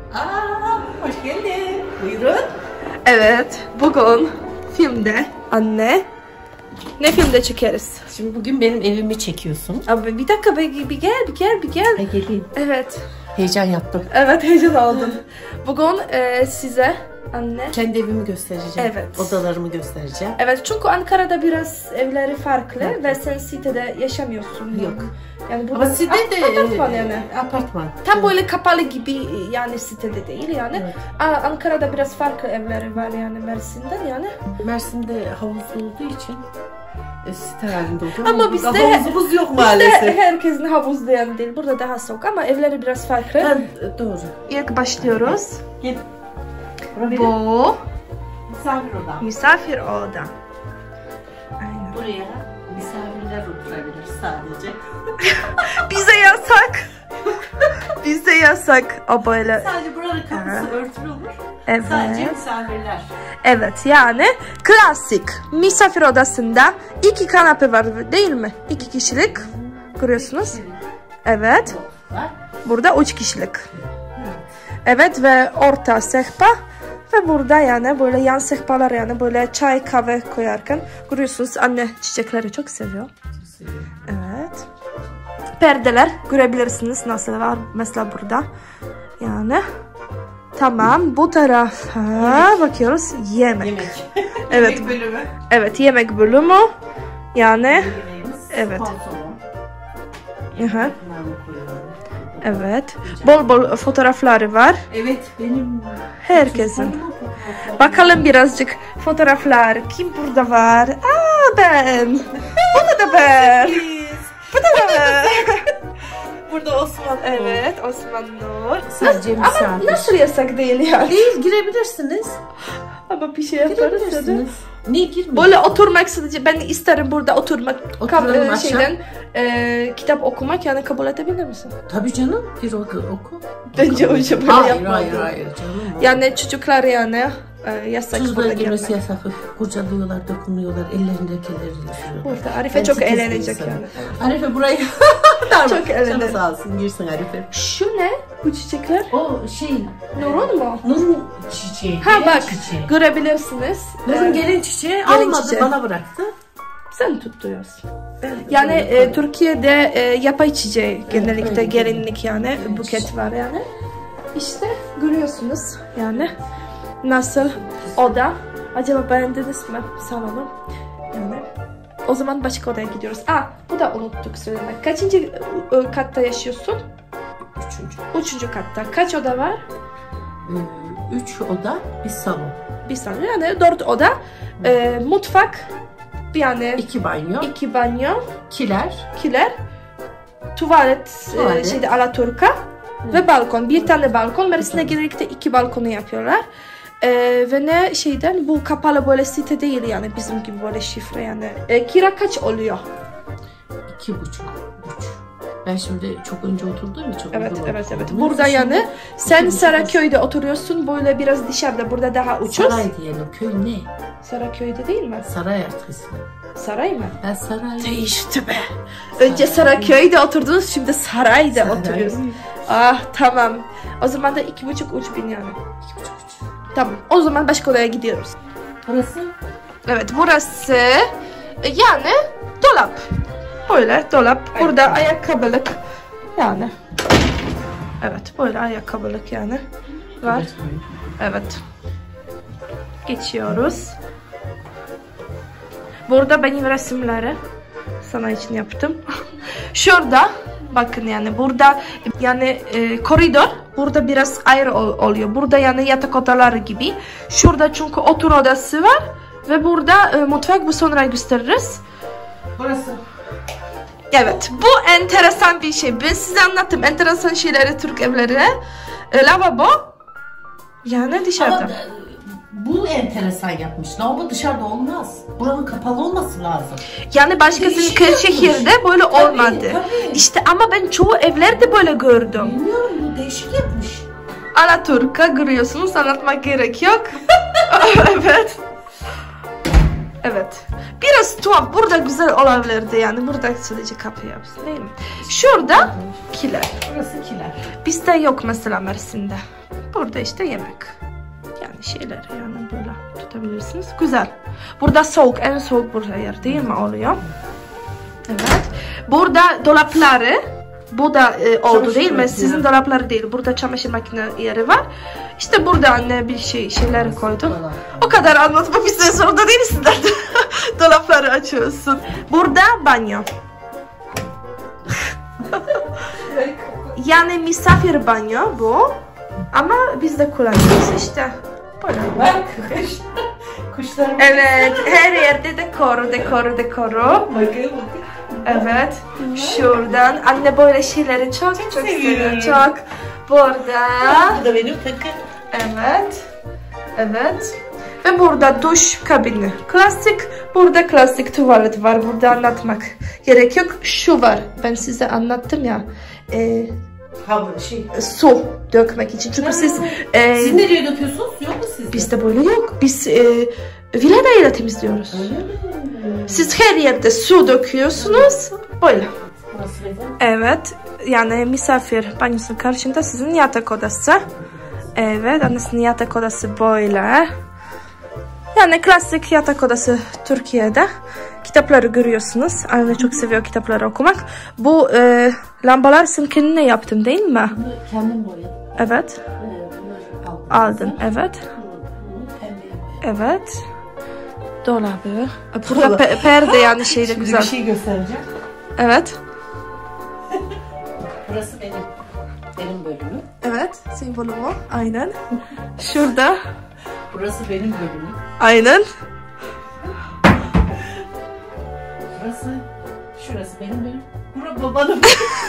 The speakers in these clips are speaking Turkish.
Hoş geldin. Buyurun. Evet, bugün filmde anne. Ne filmde çekeriz? Şimdi bugün benim evimi çekiyorsun. Abi bir dakika bir gel. Geleyim. Evet. Heyecan yaptım. Evet, heyecan oldum. Bugün size anne. Kendi evimi göstereceğim. Evet. Odalarımı göstereceğim. Evet, çünkü Ankara'da biraz evleri farklı ve sen sitede yaşamıyorsun. Yok. Yani ama site de apartman yani. Apartman. Tam böyle kapalı gibi yani sitede değil yani. Evet. Ankara'da biraz farklı evleri var yani Mersin'den yani. Mersin'de havuz olduğu için site halinde oluyor. Ama bizde havuzumuz yok maalesef. Bizde herkesin havuzlayan değil. Burada daha soğuk ama evleri biraz farklı. Ha, doğru. İlk başlıyoruz. Gel. Bu misafir oda. Misafir oda. Aynen. Buraya misafirler oturabilir sadece. Bize yasak. Bize yasak. O böyle. Sadece buranın kapısı örtülü olur. Evet. Sadece misafirler. Evet, yani klasik misafir odasında 2 kanepe var değil mi? 2 kişilik. Görüyorsunuz. Evet. Burada 3 kişilik. Evet ve orta sehpa. Ve burada yani böyle yan sehpalar yani böyle çay kahve koyarken görüyorsunuz anne çiçekleri çok seviyor. Evet. Perdeler görebilirsiniz nasıl var mesela burada. Yani tamam, bu tarafa bakıyoruz. Yemek. Evet. Yemek bölümü. Evet, yemek bölümü. Yani evet. Aha. Evet. Bol fotoğrafları var. Evet, benim herkesin. Bakalım birazcık fotoğraflar. Kim burada var? Ben. Burada da ben. Burada da ben. Burada Osman, evet, Osman Nur. Sadece misafir. Ama nasıl yasak değil yani? Değil, girebilirsiniz. Ama bir şey yaparız ya da. Niye girmiyor? Böyle oturmak sadece, ben isterim burada oturmak. Şeyden, kitap okumak yani kabul edebilir misin? Tabii canım, bir oku. Bence o şey böyle yapmadım. Hayır canım. Yani çocuklar yani yasak. Çocuklar girmesi yasak. Kurcalıyorlar, dokunuyorlar, ellerinde kelleriyle sürüyorlar. Burada Arife çok eğlenecek yani. Arife burayı çok eğlenecek. Sağ olsun, girsin Arife. Şu ne? Bu çiçekler? O şey. Nur'un mu? Nur'un çiçeği. Ha bak, görebilirsiniz. Nur'un gelin çiçeği almadı, bana bıraktı. Sen tutturuyorsun. Yani Türkiye'de yapay çiçeği genellikle gelinlik yani buket var yani. İşte görüyorsunuz yani nasıl oda. Acaba beğendiniz mi salonu? Yani o zaman başka odaya gidiyoruz. Bu da unuttuk söylemek. Kaçıncı katta yaşıyorsun? Üçüncü katta. Kaç oda var? 3 oda, bir salon. Bir salon yani 4 oda. Mutfak. Yani 2 banyo. 2 banyo. Kiler. Tuvalet. Şeyde Alaturka. Ve balkon. Bir tane balkon. Mersin'e genellikle 2 balkonu yapıyorlar. Ve ne şeyden bu kapalı böyle site değil yani bizim gibi böyle şifre yani. Kira kaç oluyor? 2,5. 3. Ben şimdi çok önce oturduğum için. Evet. Burada yani sen Saraköy'de oturuyorsun böyle biraz dışarıda, burada daha ucuz. Saray diyelim. Köy ne? Saraköy'de değil mi? Saray artık ismi. Saray mı? Ben saray. Değişti be. Önce Saraköy'de oturdunuz, şimdi sarayda oturuyorsun. Tamam. O zaman da 2,5-3 bin yani. 2,5-3. Tamam. O zaman başka odaya gidiyoruz. Burası? Evet, burası yani dolap. Böyle dolap. Burada ayakkabılık yani. Evet, böyle ayakkabılık yani var. Evet. Geçiyoruz. Burada benim resimleri sana için yaptım. Şurada bakın yani burada yani koridor burada biraz ayrı oluyor. Burada yani yatak odaları gibi. Şurada çünkü otur odası var ve burada mutfak, bu sonra gösteririz. Burası. Evet, bu enteresan bir şey. Ben size anlattım enteresan şeyleri Türk evleri. Lavabo yani dışarıda. Ama bu enteresan yapmış. Lavabo dışarıda olmaz. Buranın kapalı olması lazım. Yani başkasının Kırşehir'de böyle olmadı. Tabii. İşte ama ben çoğu evlerde böyle gördüm. Bilmiyorum, bu değişik yapmış. Alaturka görüyorsunuz, anlatmak gerek yok. Evet. Evet. Biraz tuhaf. Burada güzel olabilirdi yani. Burada sadece kapı yapsın değil mi? Şurada kiler. Burası kiler. Bizde yok mesela Mersin'de. Burada işte yemek. Yani şeyler yani böyle tutabilirsiniz. Güzel. Burada soğuk, en soğuk burada yer değil mi oluyor? Evet. Burada dolapları, bu da oldu değil mi? Sizin dolapları değil. Burada çamaşır makine yeri var. İşte burada anne bir şeyleri koydu. O kadar anlatmak istedim, zorunda değilsin de. Dolapları açıyorsun. Burada banyo. Yani misafir banyo bu. Ama biz de kullanıyoruz işte. Böyle. Bak kuşlar. Evet, her yerde dekoru. Bakın. Evet, şuradan anne böyle şeyleri çok seviyor. Çok. Burada. Bu da benim takım. Evet. Ve burada duş kabini. Klasik. Burada klasik tuvalet var. Burada anlatmak gerek yok. Şu var. Ben size anlattım ya. Su dökmek için. Çünkü siz nereye döküyorsunuz? Yok mu sizde? Bizde böyle yok. Biz villadayla temizliyoruz. Siz her yerde su döküyorsunuz. Böyle. Evet. Yani misafir banyosunun karşında sizin yatak odası. Evet. Annesinin yatak odası böyle. Yani klasik yatak odası Türkiye'de. Kitapları görüyorsunuz. Anne çok seviyor kitapları okumak. Bu lambalar sen kendine yaptın değil mi? Bunu kendim boyadım. Evet. Aldın. Evet. Evet. Dolabı. Burada perde yani şeyde şimdi güzel. Bir şey göstereceğim. Evet. Burası benim bölümüm. Evet. Senin bölümü. Aynen. Şurada. Burası benim bölümüm. Aynen. Şurası benim bölümüm. Burası babanın.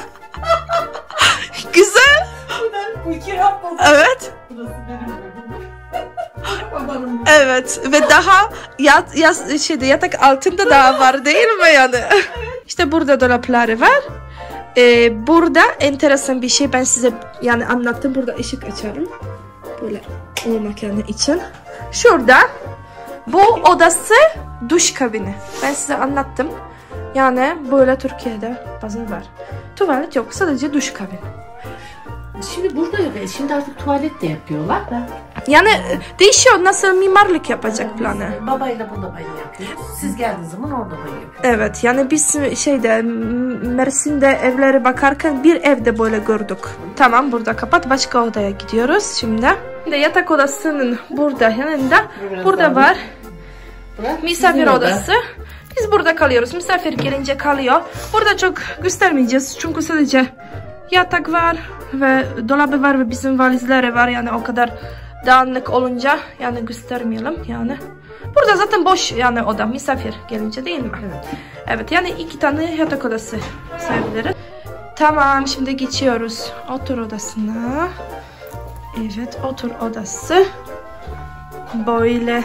Güzel. Bu kira babam. Evet. Burası benim bölümüm. Babanın. Evet ve daha yatak altında daha var değil mi yani? İşte burada dolapları var. Burada enteresan bir şey ben size yani anlattım. Burada ışık açarım. Böyle olmak yani için. Şurada bu odası duş kabini. Ben size anlattım. Yani böyle Türkiye'de bazen var. Tuvalet yok, sadece duş kabini. Şimdi burada yok. Şimdi artık tuvalet de yapıyorlar da. Yani değişiyor nasıl mimarlık yapacak planı. Babayla burada banyo yapıyoruz. Siz geldiğiniz zaman orada banyo yapıyoruz. Evet yani biz Mersin'de evlere bakarken bir evde böyle gördük. Tamam burada kapat, başka odaya gidiyoruz şimdi. Şimdi yatak odasının burada yanında burada var misafir odası. Biz burada kalıyoruz. Misafir gelince kalıyor. Burada çok göstermeyeceğiz çünkü sadece yatak var ve dolabı var ve bizim valizleri var yani o kadar dağınık olunca yani göstermeyelim yani. Burada zaten boş yani oda misafir gelince değil mi? Evet yani 2 tane yatak odası sayabiliriz. Tamam şimdi geçiyoruz otur odasına. Evet otur odası. Böyle.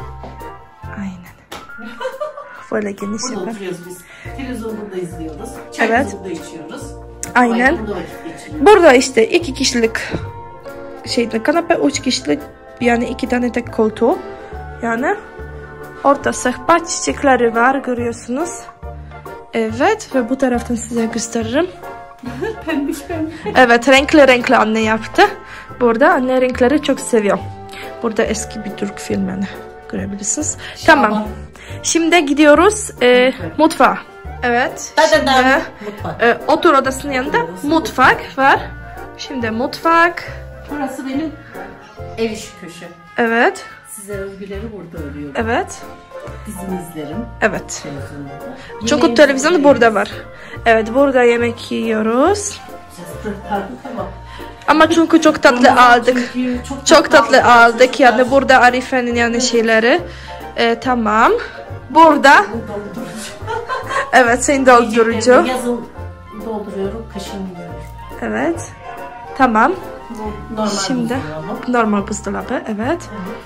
Aynen. Böyle geniş burada yapar. oturuyoruz biz. Televizyon burada izliyoruz. Evet. Burada içiyoruz. Aynen. Burada işte 2 kişilik kanepe, 3 kişilik yani 2 tane tek koltuğu. Yani orta sehpa, çiçekleri var görüyorsunuz. Evet ve bu taraftan size gösteririm. Pembiş. Evet renkli anne yaptı. Burada anne renkleri çok seviyor. Burada eski bir Türk filmini görebilirsiniz. Tamam. Şimdi gidiyoruz mutfağa. Evet. Şimdi otur odasının yanında mutfak var. Şimdi mutfak. Burası benim ev işi köşem. Evet. Size övgüleri burada örüyorum. Evet. Dizimi izlerim. Evet. Çünkü televizyonu burada var. Evet burada yemek yiyoruz. Ama çünkü çok tatlı aldık. Çok tatlı aldık yani burada Arife'nin yani şeyleri. Tamam. Burada. Evet senin doldurucu. Yazın dolduruyorum, kışın yiyorum. Evet. Tamam. Normal şimdi buzdolabı. Normal buzdolabı. Evet.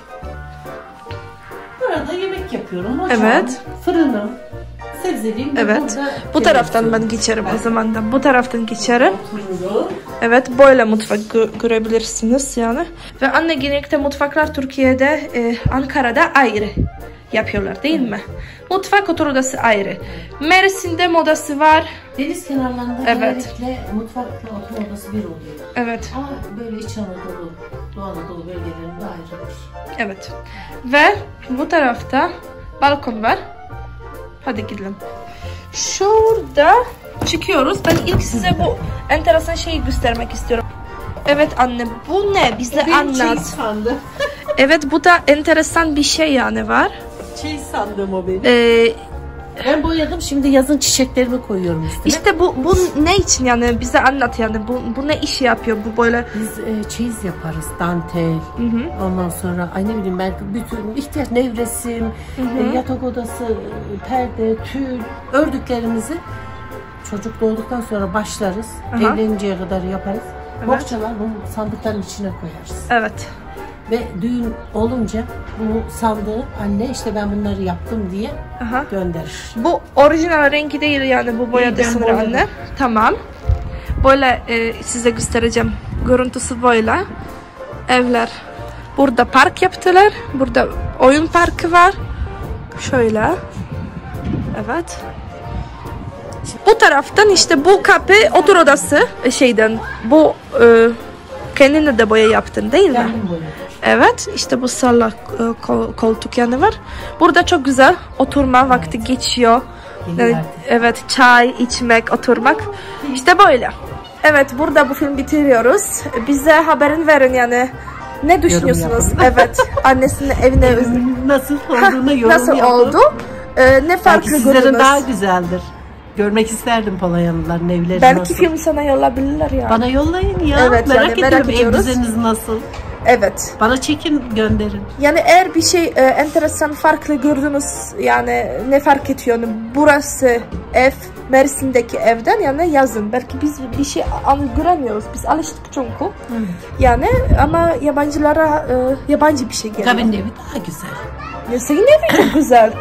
Burada yemek yapıyorum. Evet. Fırınım. Sebzeliğim. Evet. Bu taraftan ben geçerim o zaman da. Bu taraftan geçerim. Otururum. Evet böyle mutfak görebilirsiniz yani. Ve anne genellikle mutfaklar Türkiye'de Ankara'da ayrı. yapıyorlar değil mi? Mutfak oturma odası ayrı. Mersin'de modası var. Deniz kenarlarında genellikle mutfakla oturma odası bir oluyor. Evet. Ama böyle İç Anadolu, Doğu Anadolu bölgelerinde ayrılır. Evet. Ve bu tarafta balkon var. Hadi gidelim. Şurada çıkıyoruz. Ben ilk size bu enteresan şeyi göstermek istiyorum. Evet anne, bu ne? Bize anlat. Sandım. Evet, bu da enteresan bir şey yani var. Sandım o benim. Ben boyadım, şimdi yazın çiçeklerimi koyuyorum üstüne. İşte bu ne için yani, bize anlat yani, bu ne işi yapıyor bu böyle? Biz çeyiz yaparız, dantel, ondan sonra ay ne bileyim ben bütün ihtiyaç, nevresim, yatak odası, perde, tül, ördüklerimizi çocuk doğduktan sonra başlarız, evleninceye kadar yaparız. Bohçalar bunu sandıkların içine koyarız. Evet. Ve düğün olunca bu sandığı anne işte ben bunları yaptım diye gönderir. Bu orijinal rengi değil yani, bu boyadı sanırım anne. Tamam. Böyle size göstereceğim. Görüntüsü böyle. Evler. Burada park yaptılar. Burada oyun parkı var. Şöyle. Evet. Bu taraftan işte bu kapı otur odası şeyden. Bu kendine de boya yaptın değil mi? Evet, işte bu salla koltuk yanı var. Burada çok güzel oturma vakti geçiyor. Evet, çay içmek, oturmak. İşte böyle. Evet, burada bu film bitiriyoruz. Bize haberin verin yani. Ne düşünüyorsunuz? Evet, annesinin evine nasıl olduğunu yorum nasıl yapın. oldu? Ne farklı belki gördünüz? sizlerin daha güzeldir. Görmek isterdim Polonyalıların evleri belki nasıl. film sana yollayabilirler ya. Bana yollayın ya. Evet, merak yani ediyorum ediyoruz. ev düzeniniz nasıl. Evet. Bana çekin gönderin. Yani eğer bir şey enteresan farklı gördünüz yani ne fark ediyor yani burası ev Mersin'deki evden yani yazın. Belki biz bir şey göremiyoruz. Biz alıştık çünkü. Yani ama yabancılara yabancı bir şey geliyor. Kabinin evi daha güzel. Ya senin evi çok güzel.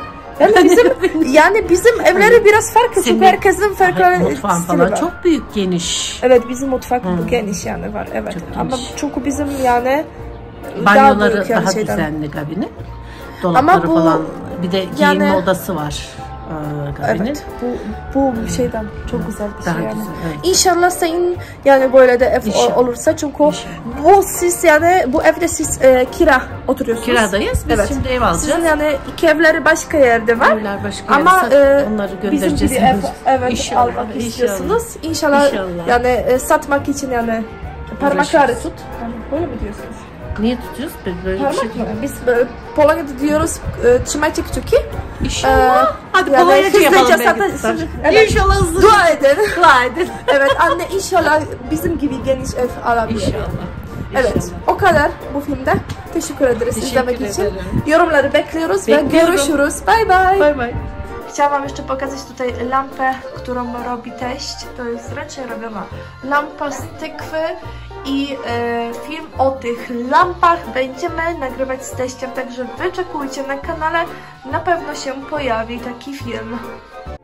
Yani bizim evleri biraz farklı çünkü herkesin farklı mutfağın falan çok büyük, geniş. Evet, bizim mutfak bu geniş yani var. Evet. Ama çünkü bizim yani banyoları daha düzenli kabinin. Dolapları bu, falan, bir de giyinme odası var kabinin. Evet, bu şeyden çok güzel bir daha şey yani. Güzel, evet. İnşallah senin yani böyle de ev olursa çünkü bu siz yani bu evde siz kira oturuyorsunuz. Kiradayız. Biz şimdi ev alacağız. Sizin yani iki evleri başka yerde var. Evler başka ama onları bizim gibi ev almak istiyorsunuz. İnşallah. Yani satmak için yani parmakları tut. Yani böyle mi diyorsunuz? Niye tutuyoruz? Böyle bir şey biz Polonya'da diyoruz trzymajcie kciuki. İnşallah. Hadi Polonyaca yapalım. Evet. İnşallah hızlı. Dua edin. Dua edin. Evet anne, inşallah bizim gibi geniş ev alabilir. İnşallah. Evet, o kadar bu filmde. Teşekkür ederiz izlemek için. Yorumları bekliyoruz ve görüşürüz. Bye bye. Bye bye. Chciałam wam jeszcze pokazać tutaj lampę, którą robi teść. To jest ręcznie robiona lampa z tykwy i film o tych lampach będziemy nagrywać z teściem, także wyczekujcie na kanale, na pewno się pojawi taki film.